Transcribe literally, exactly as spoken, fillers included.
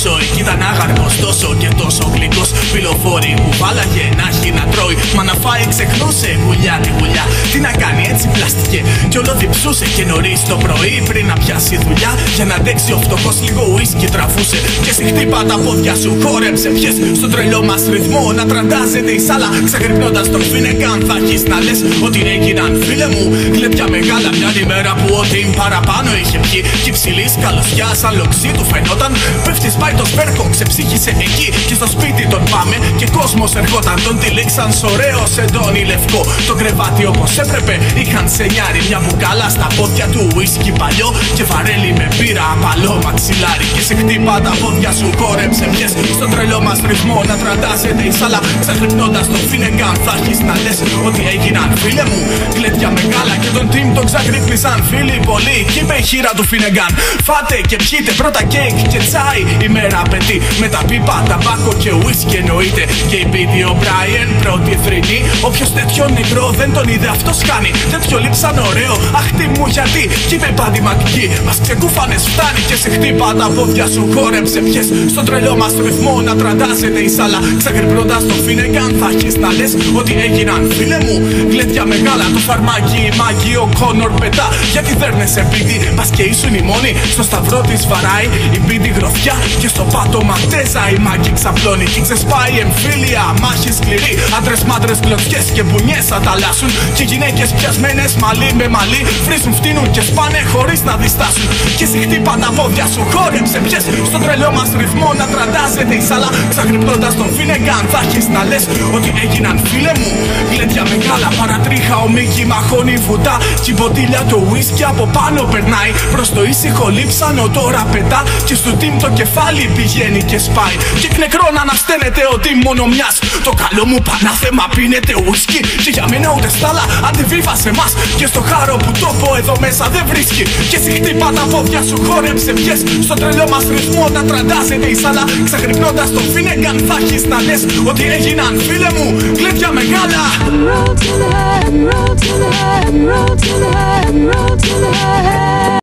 τόσο. Εκεί ήταν άγαρκος τόσο και τόσο γλυκός. Πυλοφόρη που βάλαγε να έχει να τρώει. Μα να φάει ξεχνούσε γουλιά τη γουλιά. Τι να κάνει έτσι πλάστηκε κι όλο διψούσε. Και νωρίς το πρωί πριν να πιάσει δουλειά, για να αντέξει ο φτωχός λίγο ουίσκι τραβούσε. Και σε χτύπα τα πόδια σου, χόρεψε πιες. Στο τρελό μας ρυθμό να τραντάζεται η σάλα. Ξαγρυπνώντας τον Φίνεγκαν θα έχεις να λες ότι έγιναν φίλε μου γλέντια μεγάλα. Μια ημέρα που ό,τι παραπάνω είχε πιει. Κι ψηλής καλωσιά σαν λοξί του φαινόταν. Πέφτει πάει το σπέρκο, ξεψύχησε εκεί. Και στο σπίτι τον πάμε και κόσμος ερχόταν. Τον τυλίξαν σ' ωραίο σεντόνι λευκό. Το κρεβάτι όπως έπρεπε είχαν σενιάρι. Μια μπουκάλα στα πόδια του ουίσκι παλιό. Και βαρέλι με πύρα απαλό μαξιλάρι. Και σε χτύπα τα πόδια σου, χόρεψε πιες. Στον τρελό μας ρυθμό να τραντάζεται η σάλα. Ξαγρυπνώντας τον Φίνεγκαν θα έχεις να λες ότι έγιναν φίλε μου γλέντια μεγάλα. Και τον Τιμ τον ξαγρύπνησαν φίλοι πολλοί. Κι είπε η χείρα του Φίνεγκαν, φάτε και πιείτε πρώτα κέικ και τσάι. Η μέρα απαιτεί με τα πίπα, ταμπάκο και ουίσκι εννοείται. Και η Μπίντι ο Μπράιεν πρώτη εθρινή. Όποιος τέτοιο νεκρό δεν τον είδε αυτός κάνει. Τέτοιο λείψαν ωραίο, αχ τι μου γιατί. Κι είπε η Πάντι Μακγκί, μας ξεκούφανες φτάνει. Και σε χτύπα τα πόδια σου, χόρεψε πιες. Στον τρελό μας ρυθμό να τραντάζεται η σάλα. Ξαγρυπνώντας τον Φίνεγκαν θα έχεις να λες ότι έγιναν φίλε μου γλέντια μεγάλα. Το φαρμάκι μάγει ο Κόνορ πετά. Γιατί δέρνεσαι Μπίντι, πας και ήσουν η μόνη. Στο σταυρό της βαράει η Μπίντι γροθιά. Και στο πάτωμα τέζα η μάγκη ξαπλώνει. Κι ξεσπάει εμφύλια, μάχη σκληρή. Άντρες μάντρες κλωτσιές και μπουνιές ανταλλάσσουν. Και γυναίκες πιασμένες μαλλί με μαλλί. Βρίζουν, φτύνουν και σπάνε χωρίς να διστάσουν. Και σε χτύπα τα πόδια σου, χόρεψε πιες. Στον τρελό μας ρυθμό να τραντάζεται η σάλα. Ξαγρυπνώντας τον Φίνεγκαν θα έχεις να λες ότι έγιναν φίλε μου γλέντια μεγάλα. Παρατρίχα ο Μίκη μαχώνει βουτά. Κι η μποτήλια το ουίσκι από πάνω περνάει. Προς το ήσυχο λείψανο τώρα πετά. Και στο Τιμ το κεφάλι πηγαίνει και σπάει. Και νεκρό να ανασταίνεται ο Τιμ μόνο μιας. Το καλό μου πανάθεμα πίνεται ουίσκι. Και για μένα ούτε στάλα αντιβίβα σε μας. Και στο χάρο που τόπο εδώ μέσα δεν βρίσκει. Και σε χτύπα τα πόδια σου, χόρεψε πιες. Στο τρελό μας ρυθμό να τραντάζεται η σάλα. Ξαγρυπνώντας τον Φίνεγκαν θα έχεις να λες ότι έγιναν φίλε μου γλέντια μεγάλα. Road to the head, road to the head, road to the head, road to the head.